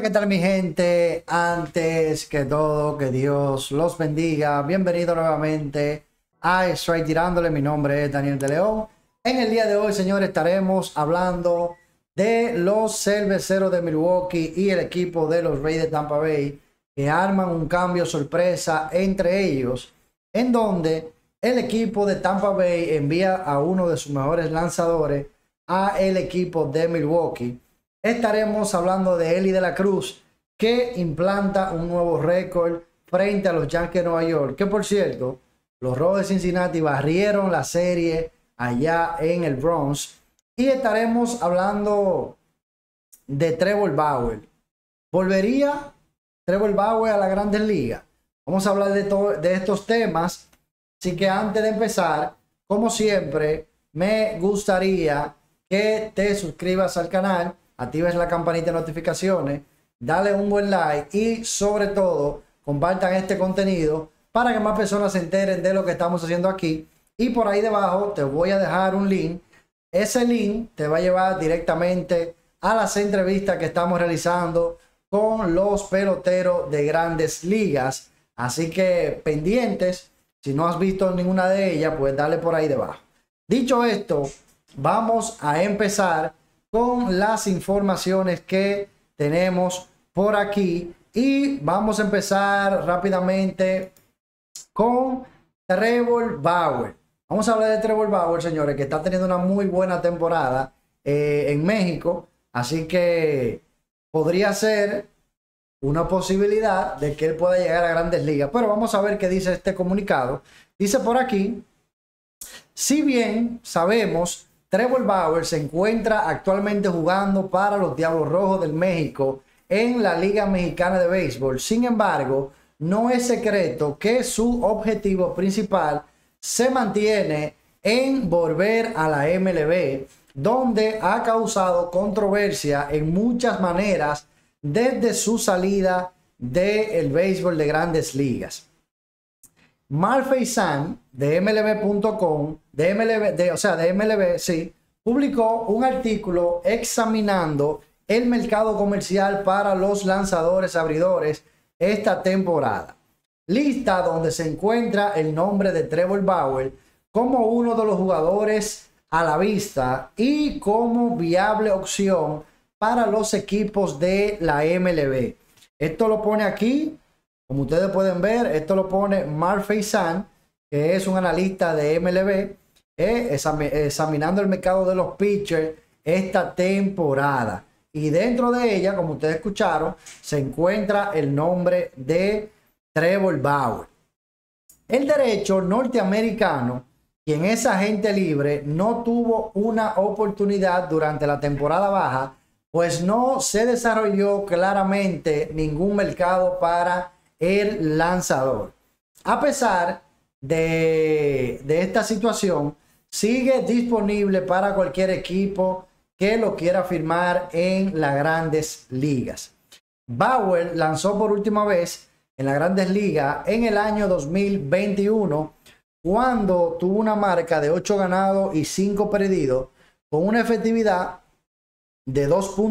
¿qué tal mi gente? Antes que todo, que Dios los bendiga. Bienvenido nuevamente a Straight Tirándole. Mi nombre es Daniel de León. En el día de hoy, señores, estaremos hablando de los Cerveceros de Milwaukee y el equipo de los Rays de Tampa Bay, que arman un cambio sorpresa entre ellos, en donde el equipo de Tampa Bay envía a uno de sus mejores lanzadores a el equipo de Milwaukee. Estaremos hablando de Elly de la Cruz, que implanta un nuevo récord frente a los Yankees de Nueva York, que por cierto, los Rojos de Cincinnati barrieron la serie allá en el Bronx. Y estaremos hablando de Trevor Bauer. ¿Volvería Trevor Bauer a la Grandes Ligas? Vamos a hablar de estos temas. Así que antes de empezar, como siempre, me gustaría que te suscribas al canal, actives la campanita de notificaciones, dale un buen like y sobre todo compartan este contenido para que más personas se enteren de lo que estamos haciendo aquí. Y por ahí debajo te voy a dejar un link. Ese link te va a llevar directamente a las entrevistas que estamos realizando con los peloteros de Grandes Ligas. Así que pendientes, si no has visto ninguna de ellas, pues dale por ahí debajo. Dicho esto, vamos a empezar con las informaciones que tenemos por aquí y vamos a empezar rápidamente con Trevor Bauer. Vamos a hablar de Trevor Bauer, señores, que está teniendo una muy buena temporada en México, así que podría ser una posibilidad de que él pueda llegar a Grandes Ligas, pero vamos a ver qué dice este comunicado. Dice por aquí: si bien sabemos, Trevor Bauer se encuentra actualmente jugando para los Diablos Rojos del México en la Liga Mexicana de Béisbol. Sin embargo, no es secreto que su objetivo principal se mantiene en volver a la MLB, donde ha causado controversia en muchas maneras desde su salida del béisbol de Grandes Ligas. Mark Feisan de MLB.com, de MLB, sí, publicó un artículo examinando el mercado comercial para los lanzadores abridores esta temporada. Lista donde se encuentra el nombre de Trevor Bauer como uno de los jugadores a la vista y como viable opción para los equipos de la MLB. Esto lo pone aquí. Como ustedes pueden ver, esto lo pone Mark Feisan, que es un analista de MLB, examinando el mercado de los pitchers esta temporada. Y dentro de ella, como ustedes escucharon, se encuentra el nombre de Trevor Bauer. El derecho norteamericano, quien es agente libre, no tuvo una oportunidad durante la temporada baja, pues no se desarrolló claramente ningún mercado para el lanzador. A pesar de esta situación, sigue disponible para cualquier equipo que lo quiera firmar en las Grandes Ligas. Bauer lanzó por última vez en las Grandes Ligas en el año 2021, cuando tuvo una marca de 8 ganados y 5 perdidos, con una efectividad de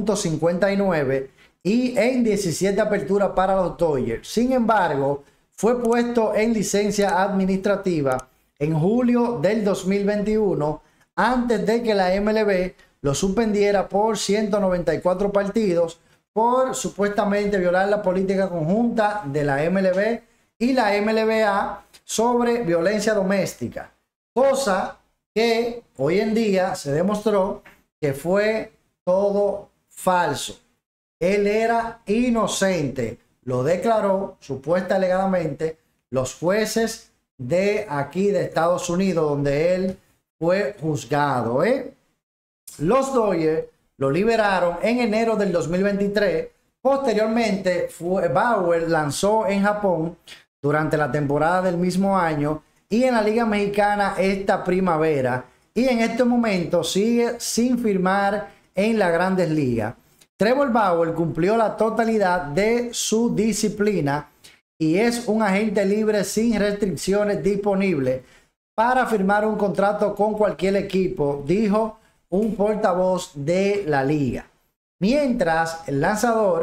2.59 y en 17 aperturas para los Dodgers. Sin embargo, fue puesto en licencia administrativa en julio del 2021, antes de que la MLB lo suspendiera por 194 partidos por supuestamente violar la política conjunta de la MLB y la MLBA sobre violencia doméstica, cosa que hoy en día se demostró que fue todo falso. Él era inocente, lo declaró supuesta alegadamente los jueces de aquí de Estados Unidos, donde él fue juzgado. Los Dodgers lo liberaron en enero del 2023. Posteriormente, Bauer lanzó en Japón durante la temporada del mismo año y en la Liga Mexicana esta primavera, y en este momento sigue sin firmar en las Grandes Ligas. Trevor Bauer cumplió la totalidad de su disciplina y es un agente libre sin restricciones disponible para firmar un contrato con cualquier equipo, dijo un portavoz de la liga. Mientras el lanzador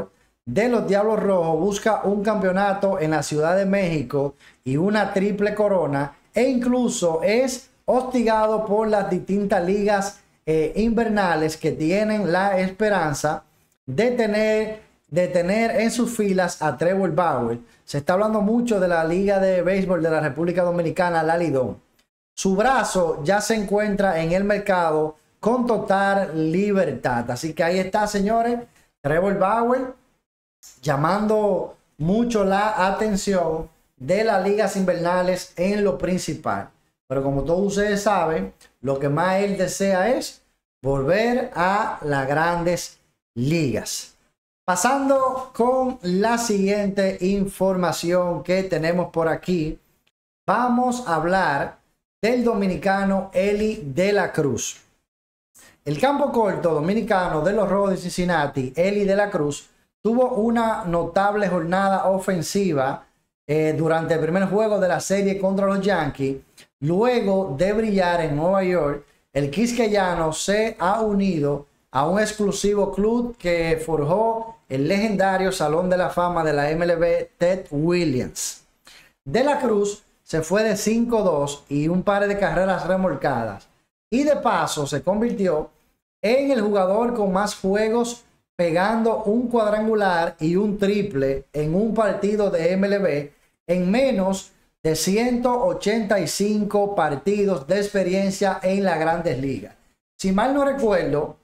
de los Diablos Rojos busca un campeonato en la Ciudad de México y una triple corona, e incluso es hostigado por las distintas ligas invernales que tienen la esperanza de tener en sus filas a Trevor Bauer. Se está hablando mucho de la Liga de Béisbol de la República Dominicana, la Lidón. Su brazo ya se encuentra en el mercado con total libertad. Así que ahí está, señores, Trevor Bauer llamando mucho la atención de las ligas invernales en lo principal. Pero como todos ustedes saben, lo que más él desea es volver a las grandes ligas. Pasando con la siguiente información que tenemos por aquí, vamos a hablar del dominicano Eli de la Cruz. El campo corto dominicano de los Rojos de Cincinnati, Eli de la Cruz, tuvo una notable jornada ofensiva durante el primer juego de la serie contra los Yankees. Luego de brillar en Nueva York, el quisqueyano se ha unido a un exclusivo club que forjó el legendario Salón de la Fama de la MLB, Ted Williams. De la Cruz se fue de 5-2 y un par de carreras remolcadas, y de paso se convirtió en el jugador con más juegos, pegando un cuadrangular y un triple en un partido de MLB en menos de 185 partidos de experiencia en las Grandes Ligas. Si mal no recuerdo,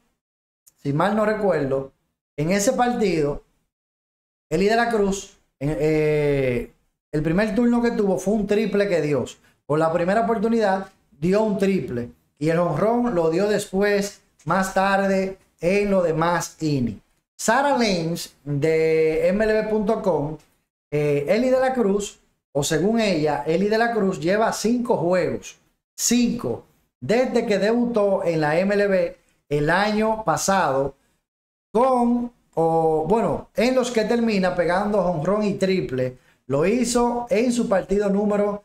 en ese partido, Eli de la Cruz, el primer turno que tuvo fue un triple que dio. Por la primera oportunidad dio un triple y el jonrón lo dio después, más tarde, en los demás innings. Sarah Lange de MLB.com, Eli de la Cruz, o según ella, Eli de la Cruz lleva 5 juegos, 5, desde que debutó en la MLB el año pasado, en los que termina pegando jonrón y triple. Lo hizo en su partido número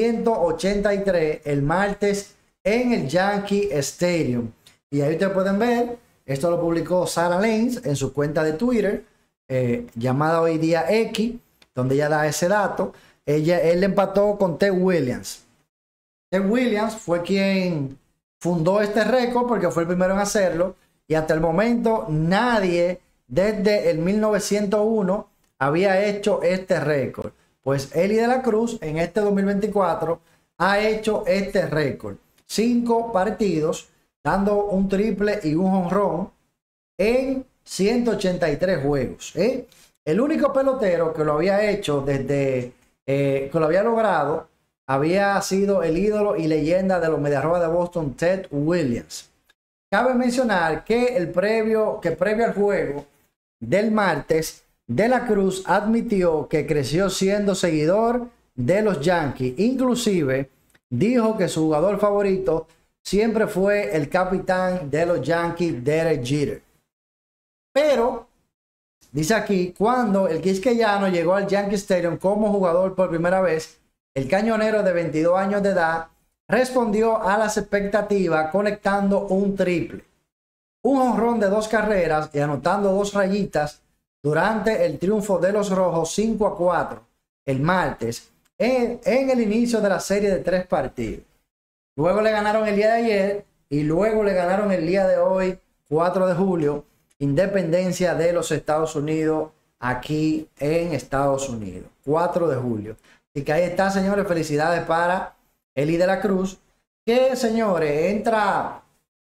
183 el martes en el Yankee Stadium. Y ahí ustedes pueden ver, esto lo publicó Sarah Lange en su cuenta de Twitter, llamada hoy día X, donde ella da ese dato. Él empató con Ted Williams. Ted Williams fue quien fundó este récord porque fue el primero en hacerlo, y hasta el momento nadie desde el 1901 había hecho este récord. Pues Eli de la Cruz en este 2024 ha hecho este récord. 5 partidos, dando un triple y un jonrón en 183 juegos. El único pelotero que lo había hecho que lo había logrado había sido el ídolo y leyenda de los Medias Rojas de Boston, Ted Williams. Cabe mencionar que previo al juego del martes, de la Cruz admitió que creció siendo seguidor de los Yankees. Inclusive dijo que su jugador favorito siempre fue el capitán de los Yankees, Derek Jeter. Pero dice aquí, cuando el quisqueyano llegó al Yankee Stadium como jugador por primera vez, el cañonero de 22 años de edad respondió a las expectativas conectando un triple, un jonrón de 2 carreras y anotando 2 rayitas durante el triunfo de los Rojos 5-4 el martes en el inicio de la serie de 3 partidos. Luego le ganaron el día de ayer y luego le ganaron el día de hoy, 4 de julio, independencia de los Estados Unidos, aquí en Estados Unidos, 4 de julio. Así que ahí está, señores, felicidades para Eli de la Cruz, que, señores, entra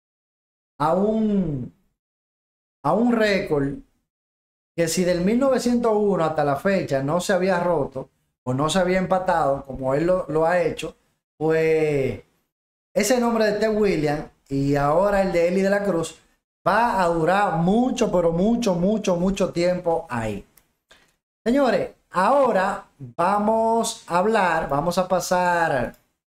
a un récord que si del 1901 hasta la fecha no se había roto o no se había empatado como él lo ha hecho, pues ese nombre de Ted Williams y ahora el de Eli de la Cruz va a durar mucho, pero mucho tiempo ahí. Señores, ahora vamos a pasar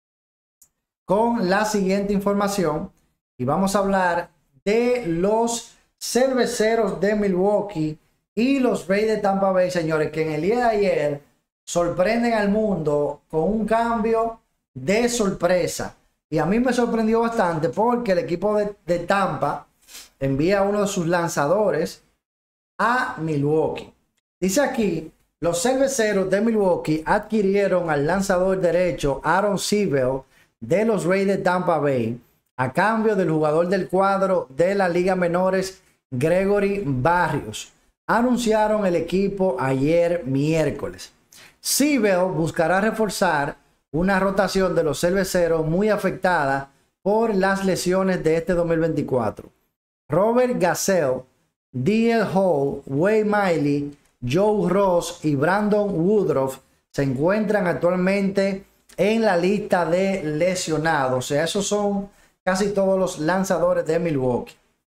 con la siguiente información y vamos a hablar de los Cerveceros de Milwaukee y los Rays de Tampa Bay, señores, que en el día de ayer sorprenden al mundo con un cambio de sorpresa. Y a mí me sorprendió bastante porque el equipo de Tampa envía a uno de sus lanzadores a Milwaukee. Dice aquí, los cerveceros de Milwaukee adquirieron al lanzador derecho Aaron Sewell de los Rays de Tampa Bay a cambio del jugador del cuadro de la Liga Menores Gregory Barrios. Anunciaron el equipo ayer miércoles. Sewell buscará reforzar una rotación de los cerveceros muy afectada por las lesiones de este 2024. Robert Gazelle, D.L. Hall, Wade Miley, Joe Ross y Brandon Woodruff se encuentran actualmente en la lista de lesionados. O sea, esos son casi todos los lanzadores de Milwaukee.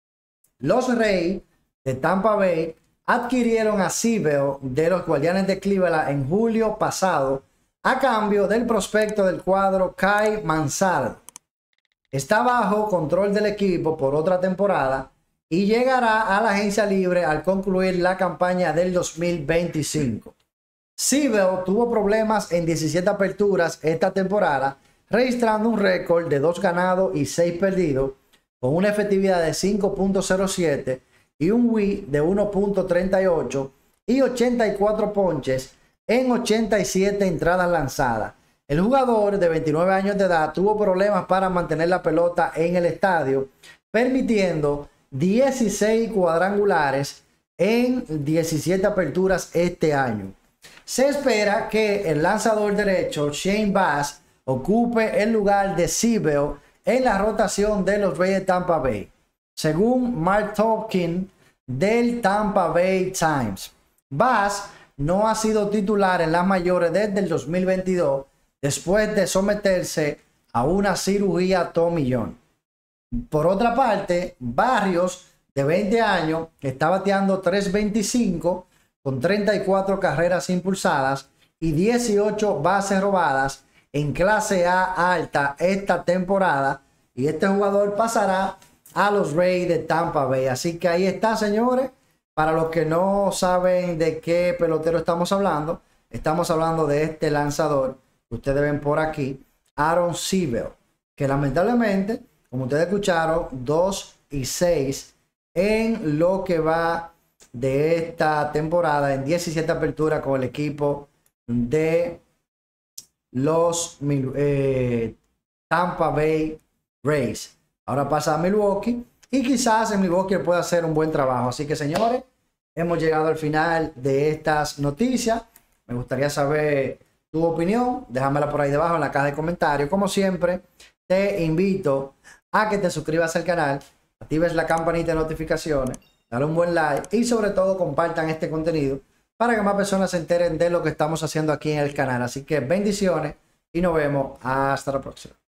Los Rays de Tampa Bay adquirieron a Sewell de los Guardianes de Cleveland en julio pasado a cambio del prospecto del cuadro Kyle Manzardo. Está bajo control del equipo por otra temporada y llegará a la agencia libre al concluir la campaña del 2025. Sewell tuvo problemas en 17 aperturas esta temporada, registrando un récord de 2 ganados y 6 perdidos, con una efectividad de 5.07 y un WHIP de 1.38 y 84 ponches en 87 entradas lanzadas. El jugador de 29 años de edad tuvo problemas para mantener la pelota en el estadio, permitiendo 16 cuadrangulares en 17 aperturas este año. Se espera que el lanzador derecho Shane Baz ocupe el lugar de Sewell en la rotación de los Rays de Tampa Bay, según Mark Tolkien del Tampa Bay Times. Baz no ha sido titular en las mayores desde el 2022 después de someterse a una cirugía Tommy John. Por otra parte, Barrios, de 20 años, está bateando .325 con 34 carreras impulsadas y 18 bases robadas en clase A alta esta temporada, y este jugador pasará a los Rays de Tampa Bay. Así que ahí está, señores. Para los que no saben de qué pelotero estamos hablando de este lanzador que ustedes ven por aquí, Aaron Sewell, que lamentablemente, como ustedes escucharon, 2-6 en lo que va de esta temporada en 17 aperturas con el equipo de los Tampa Bay Rays. Ahora pasa a Milwaukee y quizás en Milwaukee pueda hacer un buen trabajo. Así que, señores, hemos llegado al final de estas noticias. Me gustaría saber tu opinión. Déjamela por ahí debajo en la caja de comentarios. Como siempre, te invito a que te suscribas al canal, actives la campanita de notificaciones, dale un buen like y sobre todo compartan este contenido para que más personas se enteren de lo que estamos haciendo aquí en el canal. Así que bendiciones y nos vemos hasta la próxima.